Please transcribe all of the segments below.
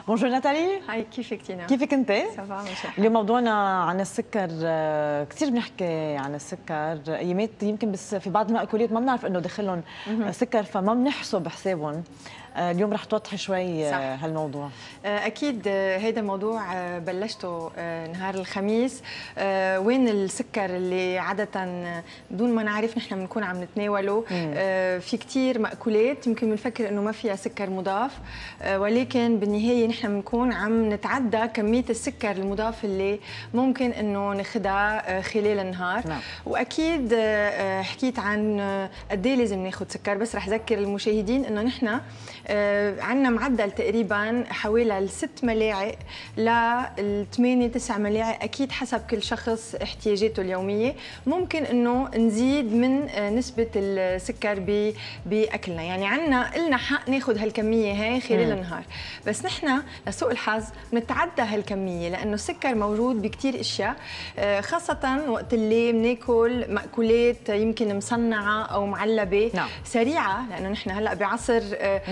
بونجور ناتالي. هاي كيفك تينا؟ كيفك انت؟ سافا ماشي. اليوم موضوعنا عن السكر، كثير بنحكي عن السكر، ايامات يمكن بس في بعض المأكولات ما بنعرف انه دخلهم سكر فما بنحسب حسابهم. اليوم رح توضحي شوي هالموضوع. اكيد هيدا الموضوع بلشته نهار الخميس، وين السكر اللي عاده بدون ما نعرف نحن بنكون عم نتناوله. في كثير مأكولات يمكن بنفكر انه ما فيها سكر مضاف، ولكن بالنهايه نحن بنكون عم نتعدى كميه السكر المضاف اللي ممكن انه ناخذها خلال النهار. واكيد حكيت عن قد ايه لازم ناخذ سكر، بس رح اذكر المشاهدين انه نحن عندنا معدل تقريبا حوالي 6 ملاعق ل 8 9 ملاعق، اكيد حسب كل شخص احتياجاته اليوميه. ممكن انه نزيد من نسبه السكر باكلنا، يعني لنا حق ناخذ هالكميه هاي خلال النهار، بس نحن لسوء الحظ بنتعدى هالكميه لانه السكر موجود بكثير اشياء، خاصه وقت اللي بناكل مأكولات يمكن مصنعه او معلبه سريعه، لانه نحن هلا بعصر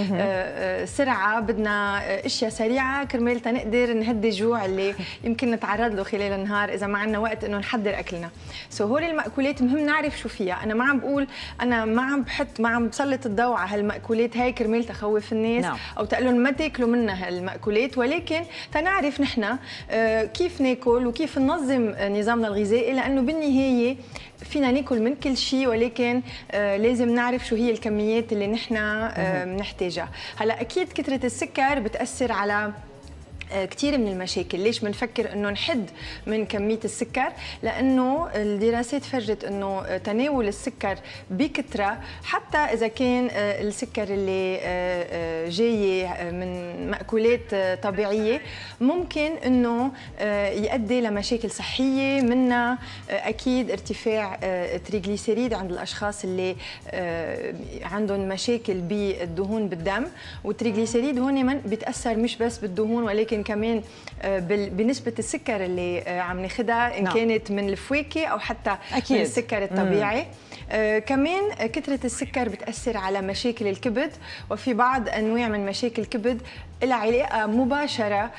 سرعه، بدنا اشياء سريعه كرمال تنقدر نهدي الجوع اللي يمكن نتعرض له خلال النهار اذا ما عندنا وقت انه نحضر اكلنا. هول المأكولات مهم نعرف شو فيها. انا ما عم بقول، انا ما عم بسلط الضوء على هالمأكولات هاي كرمال تخوف الناس او تقول لهم ما تاكلوا منها هالمأكولات، ولكن تنعرف نحن كيف ناكل وكيف ننظم نظامنا الغذائي، لانه بالنهايه فينا ناكل من كل شيء، ولكن لازم نعرف شو هي الكميات اللي نحن بنحتاجها. هلا اكيد كثره السكر بتاثر على كثير من المشاكل. ليش بنفكر انه نحد من كميه السكر؟ لانه الدراسات فرجت انه تناول السكر بكثره، حتى اذا كان السكر اللي جاي من مأكولات طبيعيه، ممكن انه يؤدي لمشاكل صحيه، منها اكيد ارتفاع التريغليسيريد عند الاشخاص اللي عندهم مشاكل بالدهون بالدم. والتريغليسيريد هون بيتاثر مش بس بالدهون، ولكن كمان بنسبة السكر اللي عم ناخدها، إن كانت من الفواكه أو حتى أكيد من السكر الطبيعي. كمان كثرة السكر بتأثر على مشاكل الكبد، وفي بعض أنواع من مشاكل الكبد لها علاقة مباشرة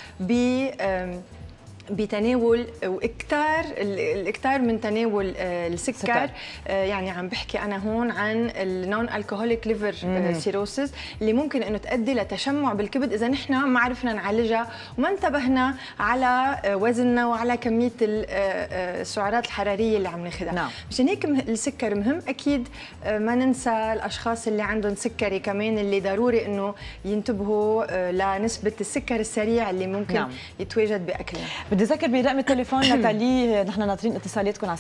بتناول الاكثار من تناول السكر. يعني عم بحكي انا هون عن النون الكحوليك ليفر سيروسيس، اللي ممكن انه تؤدي لتشمع بالكبد اذا نحن ما عرفنا نعالجها وما انتبهنا على وزننا وعلى كميه السعرات الحراريه اللي عم ناخذها. مشان هيك السكر مهم. اكيد ما ننسى الاشخاص اللي عندهم سكري كمان، اللي ضروري انه ينتبهوا لنسبه السكر السريع اللي ممكن يتواجد باكلنا. بدي أذكر برقم التليفون ناتالي، نحن ناطرين اتصالاتكم على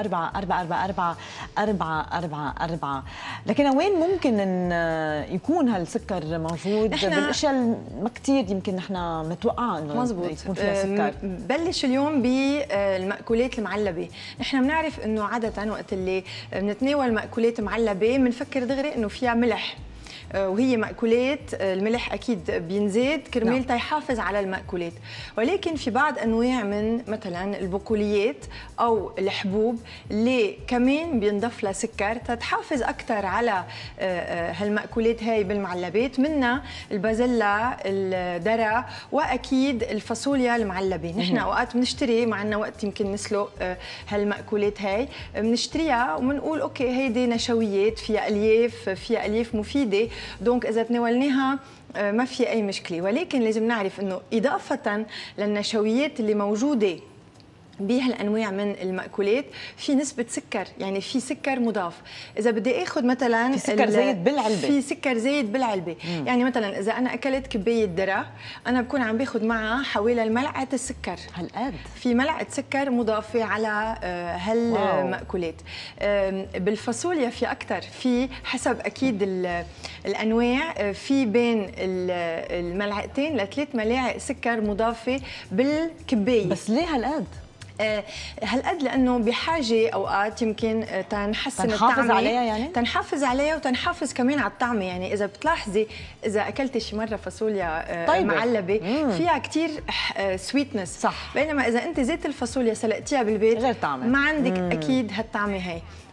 04444444. لكن وين ممكن إن يكون هالسكر موجود بالاشياء ما كثير يمكن نحن متوقعه انه يكون فيها سكر؟ بلش اليوم بالمأكولات المعلبه. نحن بنعرف انه عاده وقت اللي بنتناول مأكولات معلبه بنفكر دغري انه فيها ملح، وهي مأكولات الملح أكيد بينزاد كرمال تيحافظ على المأكولات، ولكن في بعض أنواع من مثلا البقوليات أو الحبوب اللي كمان بينضاف لها سكر تتحافظ أكثر على هالمأكولات هاي بالمعلبات، منها البازيلا، الذرة، وأكيد الفاصوليا المعلبة. نحن أوقات بنشتري، ما عندنا وقت يمكن نسلق هالمأكولات هاي، بنشتريها وبنقول أوكي هيدي نشويات، فيها ألياف مفيدة، دونك إذا تناولناها ما في أي مشكلة. ولكن لازم نعرف إنه إضافة للنشويات اللي موجودة بهالانواع من المأكولات في نسبة سكر، يعني في سكر مضاف. إذا بدي آخذ مثلا في سكر زايد بالعلبة، في سكر زايد بالعلبة. يعني مثلا إذا أنا أكلت كباية ذرة، أنا بكون عم باخذ معها حوالي ملعقة السكر. هالقد؟ في ملعقة سكر مضافة على هالمأكولات. بالفاصوليا في أكثر، في حسب أكيد الأنواع، في بين الملعقتين ل3 ملاعق سكر مضافة بالكباية. بس ليه هالقد؟ هالقد لانه بحاجه اوقات يمكن تنحسن تنحافظ عليها، يعني تنحافظ عليها وتنحافظ كمان على الطعمه. يعني اذا بتلاحظي اذا اكلتي شي مره فاصوليا معلبه فيها كثير سويتنس، صح، بينما اذا انت زيت الفاصوليا سلقتيها بالبيت غير طعمه، ما عندك اكيد هالطعمه هي.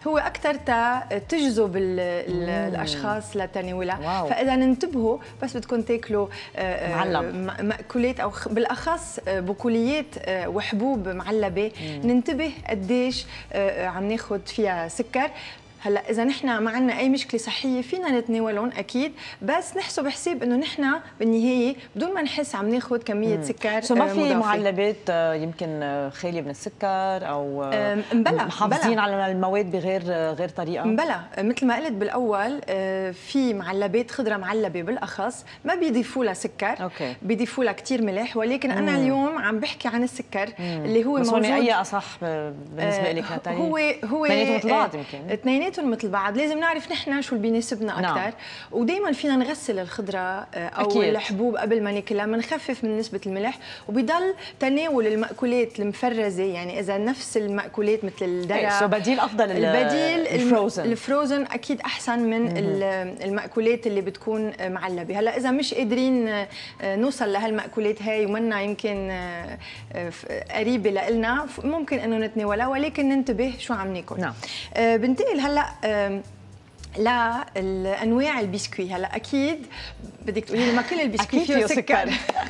هو اكثر تجذب الاشخاص لتناولها. فاذا ننتبهوا بس بدكم تاكلوا مأكولات او بالاخص بقوليات وحبوب معلبه، ننتبه قديش عم ناخذ فيها سكر. هلا اذا نحن ما عندنا اي مشكله صحيه فينا نتناولهم اكيد، بس نحسب حساب انه نحن بالنهايه بدون ما نحس عم ناخذ كميه سكر ما في معلبات يمكن خاليه من السكر او مبلا محافظين على المواد غير طريقه؟ مبلا مثل ما قلت بالاول في معلبات خضره معلبه بالاخص ما بيضيفوا لها سكر، بيضيفوا لها كثير ملح، ولكن انا اليوم عم بحكي عن السكر اللي هو موجود. اي اصح بالنسبه لك نتالي؟ هو اثنيناتهم مثل بعض يمكن مثل بعض، لازم نعرف نحن شو اللي بيناسبنا اكثر. ودائما فينا نغسل الخضره او أكيد. الحبوب قبل ما ناكلها، بنخفف من نسبه الملح، وبيضل تناول المأكولات المفرزه، يعني اذا نفس المأكولات مثل الدرع بديل افضل. البديل الفروزن اكيد احسن من المأكولات اللي بتكون معلبه. هلا اذا مش قادرين نوصل لهالمأكولات هاي ومنا يمكن قريبه لنا، ممكن انه نتناولها، ولكن ننتبه شو عم ناكل. نعم. بنتقل هلا لانواع البسكوي. هلا اكيد بدك تقولي لي ما كل البسكوي فيه سكر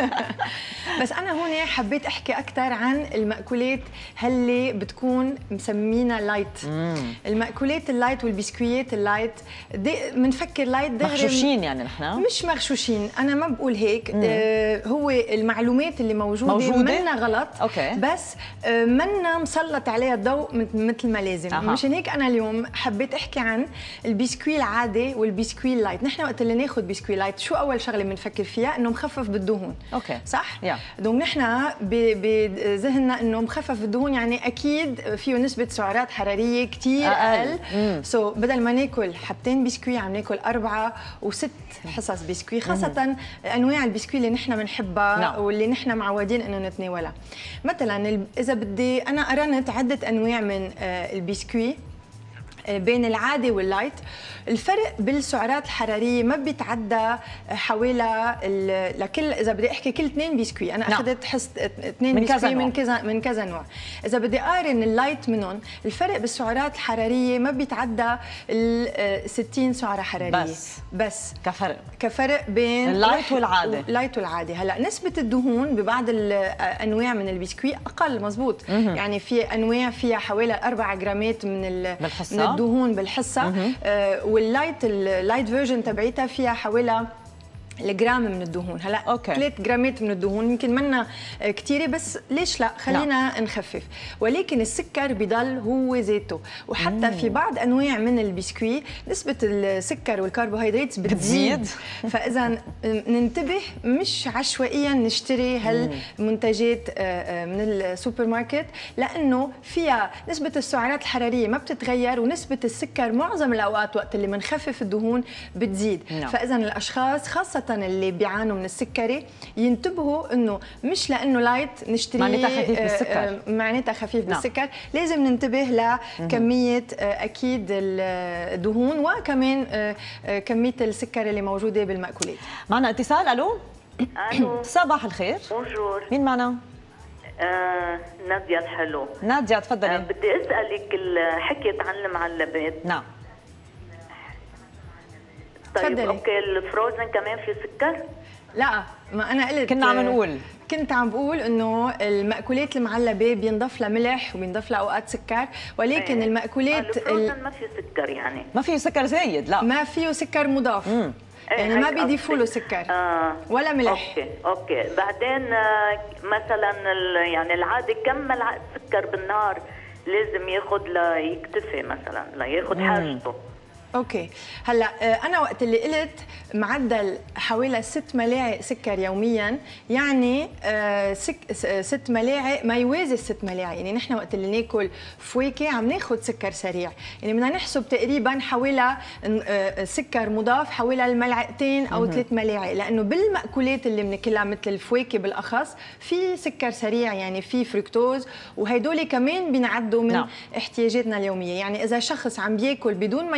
بس انا هون حبيت احكي اكثر عن المأكولات اللي بتكون مسمينها لايت. المأكولات اللايت والبسكويات اللايت بنفكر لايت دغري مغشوشين، يعني نحن مش مغشوشين، انا ما بقول هيك. هو المعلومات اللي موجوده منا غلط. بس منا مسلط عليها الضوء مثل ما لازم. مشان هيك انا اليوم حبيت احكي عن البسكوي العادي والبسكوي اللايت. نحن وقت اللي ناخذ بسكوي لايت شو اول شغله بنفكر فيها؟ انه مخفف بالدهون. صح؟ دونك نحن بذهننا انه مخفف بالدهون يعني اكيد فيه نسبه سعرات حراريه كثير اقل. بدل ما ناكل حبتين بسكوي عم ناكل 4 و6 حصص بسكوي، خاصه انواع البسكوي اللي نحن بنحبها واللي نحن معودين انه نتناولها. مثلا اذا بدي انا قرنت عده انواع من البسكوي بين العادي واللايت، الفرق بالسعرات الحراريه ما بيتعدى حوالي لكل، اذا بدي احكي كل 2 بسكوي، انا اخذت حصه 2 بسكوي من كذا نوع. اذا بدي اقارن اللايت منهم، الفرق بالسعرات الحراريه ما بيتعدى ال 60 سعره حراريه بس كفرق بين اللايت والعادي. هلا نسبه الدهون ببعض الانواع من البسكوي اقل، مزبوط. يعني في انواع فيها حوالي 4 جرامات من الدهون بالحصه، واللايت فيرجن تبعيتها فيها حوالي الجرام من الدهون. هلا 3 جرامات من الدهون يمكن منا كثيره، بس ليش لا، خلينا نخفف. ولكن السكر بضل هو ذاته، وحتى في بعض انواع من البسكوي نسبه السكر والكربوهيدرات بتزيد. فاذا ننتبه، مش عشوائيا نشتري هالمنتجات من السوبر ماركت، لانه فيها نسبه السعرات الحراريه ما بتتغير، ونسبه السكر معظم الاوقات وقت اللي بنخفف الدهون بتزيد. فاذا الاشخاص خاصه اللي بيعانوا من السكري ينتبهوا انه مش لانه لايت نشتري معناتها خفيف بالسكر، لازم ننتبه لكميه اكيد الدهون وكمان كميه السكر اللي موجوده بالمأكولات. معنا اتصال. الو صباح الخير. بونجور. مين معنا؟ نادية الحلو. نادية تفضلي. بدي اسالك، حكيت عن المعلبات. نعم. طيب اوكي، الفروزن كمان في سكر؟ لا، ما انا قلت كنت عم بقول انه المأكولات المعلبه بينضاف لها ملح وبينضاف لها اوقات سكر، ولكن المأكولات الفروزن ما في سكر، يعني ما فيه سكر زايد. لا، ما فيه سكر مضاف. يعني ما بيضيفوا له سكر ولا ملح. اوكي. بعدين مثلا يعني العادي كم ملعقه سكر بالنهار لازم ياخذ ليكتفي، مثلا لياخذ حاجته؟ اوكي. هلا انا وقت اللي قلت معدل حوالي 6 ملاعق سكر يوميا، يعني 6 ملاعق ما يوازي 6 ملاعق. يعني نحن وقت اللي ناكل فواكه عم ناخذ سكر سريع، يعني بدنا نحسب تقريبا حوالي سكر مضاف حوالي الملعقتين او 3 ملاعق، لانه بالمأكولات اللي بناكلها مثل الفواكه بالاخص في سكر سريع، يعني في فركتوز، وهدول كمان بينعدوا من احتياجاتنا اليوميه. يعني اذا شخص عم بياكل بدون ما يزيد سكر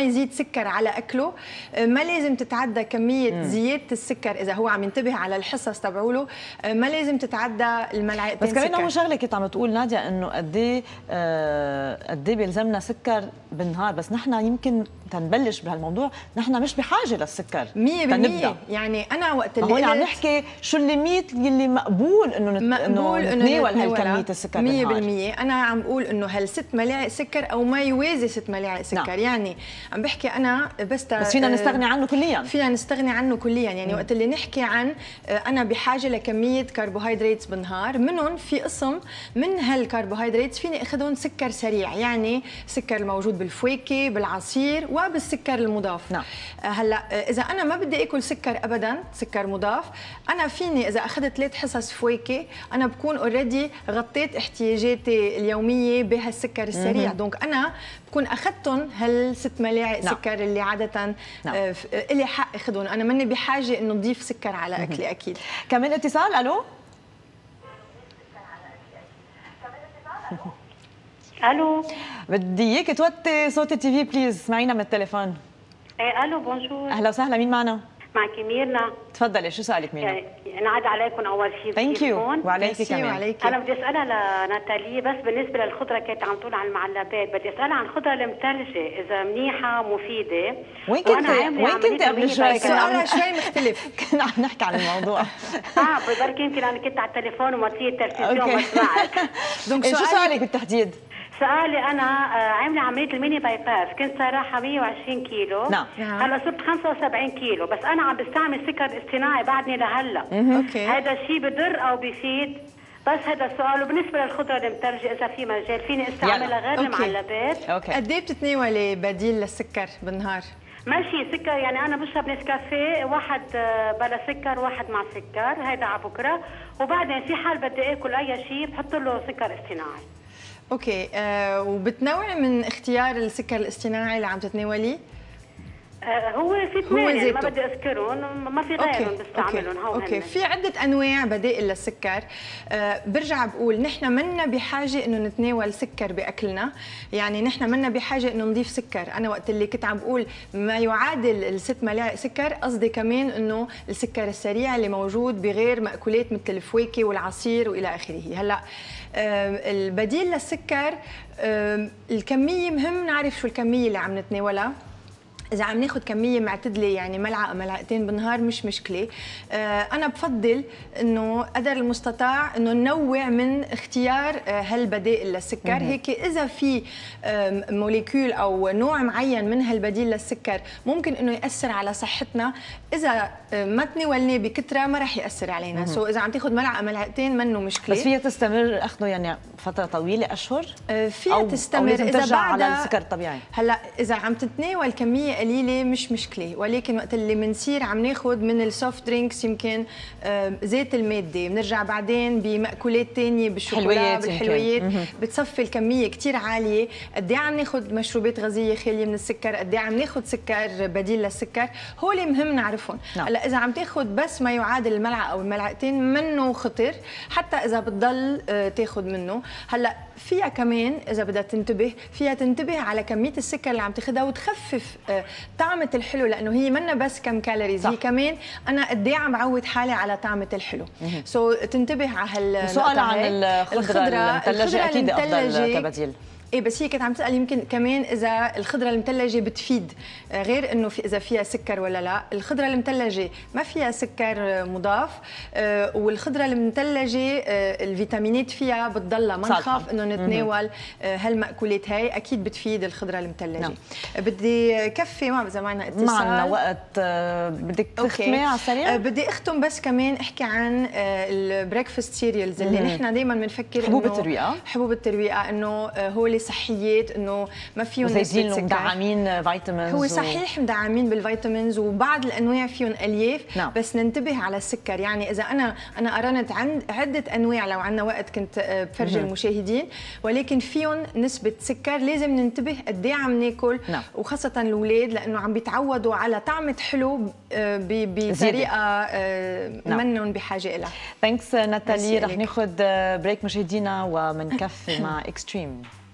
سكر على اكله ما لازم تتعدى كميه زياده السكر اذا هو عم ينتبه على الحصص تبعوله، ما لازم تتعدى الملعقتين بس كمان سكر. هو شغله كنت عم تقول نادية انه قد ايه بيلزمنا سكر بالنهار، بس نحن يمكن تنبلش بهالموضوع نحن مش بحاجه للسكر 100%. يعني انا وقت اللي هون عم نحكي شو الليميت اللي مقبول انه نتناول هالكميه السكر 100%. انا عم بقول انه هل 6 ملاعق سكر او ما يوازي 6 ملاعق سكر. نعم. يعني عم بحكي انا بس فينا نستغني عنه كليا. فينا نستغني عنه كليا. يعني وقت اللي نحكي عن انا بحاجه لكميه كربوهيدرات بالنهار، منهم في قسم من هالكربوهيدرات فيني اخذهم سكر سريع، يعني سكر الموجود بالفواكه بالعصير وبالسكر المضاف. نعم. هلا اذا انا ما بدي اكل سكر ابدا، سكر مضاف، انا فيني اذا اخذت 3 حصص فواكه انا بكون اوريدي غطيت احتياجاتي اليوميه بهالسكر السريع. دونك انا بكون اخذتهم هال6 ملاعق سكر اللي عاده الي حق اخذهم. انا ماني بحاجه انه نضيف سكر على اكلي. اكيد. كمان اتصال. الو الو، بدي اياك توطي صوت التي في بليز، اسمعينا من التليفون. ايه الو، بونجور. اهلا وسهلا، مين معنا؟ معك ميرنا. تفضلي، شو سؤالك ميرنا؟ نعاد عليكم اول شيء. ثانك يو. وعليكي كمان. انا بدي اسالها لناتالي بس بالنسبه للخضره، كانت عم تقول عن المعلبات، بدي اسالها عن الخضره المثلجه اذا منيحه مفيده. وين كنت قبل شوي؟ سؤالها شوي مختلف. كنا عم نحكي عن الموضوع. بركي يمكن انا كنت على التليفون ومطفيه التلفزيون ما سمعت. شو سؤالك بالتحديد؟ سؤالي انا عامله عمليه الميني باي باس، كنت صراحه 120 كيلو. نعم. هلا صرت 75 كيلو، بس انا عم بستعمل سكر اصطناعي بعدني لهلا. اوكي. هذا الشيء بضر او بيفيد؟ بس هذا السؤال. وبالنسبه للخضره المثلجه اذا في مجال فيني استعملها غير المعلبات؟ قد ايه بتتناولي بديل للسكر بالنهار؟ ماشي سكر، يعني انا بشرب نسكافيه، واحد بلا سكر واحد مع سكر، هيدا على بكره، وبعدين في حال بدي اكل اي شيء بحط له سكر اصطناعي. اوكي. وبتنوعي من اختيار السكر الاصطناعي اللي عم تتناوليه؟ هو في اثنين يعني ما بدي اذكرهم، ما في غيرهم بستعملهم. اوكي. في عده انواع بدائل للسكر. برجع بقول نحن منا بحاجه انه نتناول سكر باكلنا، يعني نحن منا بحاجه انه نضيف سكر. انا وقت اللي كنت عم بقول ما يعادل ال6 ملاعق سكر، قصدي كمان انه السكر السريع اللي موجود بغير مأكولات مثل الفواكه والعصير والى اخره. هلا البديل للسكر الكميه مهم نعرف شو الكميه اللي عم نتناولها. إذا عم ناخذ كمية معتدلة يعني ملعقة ملعقتين بالنهار مش مشكلة. أنا بفضل إنه قدر المستطاع إنه ننوع من اختيار هالبدائل للسكر. هيك إذا في موليكول أو نوع معين من هالبديل للسكر ممكن إنه يأثر على صحتنا، إذا ما تناولناه بكثرة ما رح يأثر علينا. إذا عم تاخذ ملعقة ملعقتين منه مشكلة. بس فيها تستمر أخذه يعني فترة طويلة، أشهر؟ فيها تستمر إذا ترجع على السكر الطبيعي. هلا إذا عم تتناول كمية قليله مش مشكله، ولكن وقت اللي بنصير عم ناخذ من السوفت درينكس يمكن زيت الماده، بنرجع بعدين بمأكولات ثانيه بالشوكولا بالحلويات بتصفي الكميه كثير عاليه. قد ايه عم ناخذ مشروبات غازيه خاليه من السكر، قد ايه عم ناخذ سكر بديل للسكر، هول مهم نعرفهم. هلا اذا عم تاخذ بس ما يعادل الملعقه او الملعقتين منه خطر، حتى اذا بتضل تاخذ منه. هلا فيها كمان اذا بدها تنتبه، فيها تنتبه على كميه السكر اللي عم تاخذها وتخفف طعمة الحلو، لانه هي منا بس كم كالوريز، هي كمان انا قد ايه عم عود حالي على طعمة الحلو. تنتبه على هالنقطة. سؤال عن الخضرة المثلجة اكيد افضل كبديل. ايه بس هي كانت عم تسال يمكن كمان اذا الخضره المثلجه بتفيد، غير انه اذا فيها سكر ولا لا. الخضره المثلجه ما فيها سكر مضاف، والخضره المثلجه الفيتامينات فيها بتضلها، ما نخاف انه نتناول هالمأكولات هاي، اكيد بتفيد الخضره المثلجه. بدي كفي اذا معنا اتصال. معنا وقت. بدك تختمي على السريع؟ بدي اختم بس كمان احكي عن البريكفاست سيريالز اللي نحن دائما بنفكر حبوب الترويقه. حبوب الترويقه انه هو صحيات، انه ما فيهم نسبة سكر، مدعمين فيتامينز. هو صحيح مدعمين بالفيتامينز وبعض الانواع فيهم الياف. بس ننتبه على السكر. يعني اذا انا قرنت عن عده انواع، لو عندنا وقت كنت بفرجي المشاهدين، ولكن فيهم نسبه سكر لازم ننتبه قد ايه عم ناكل. وخاصه الاولاد لانه عم بيتعودوا على طعمه حلو بطريقه منهم بحاجه لها. ثانكس ناتالي. رح ناخذ بريك مشاهدينا ومنكفي مع اكستريم.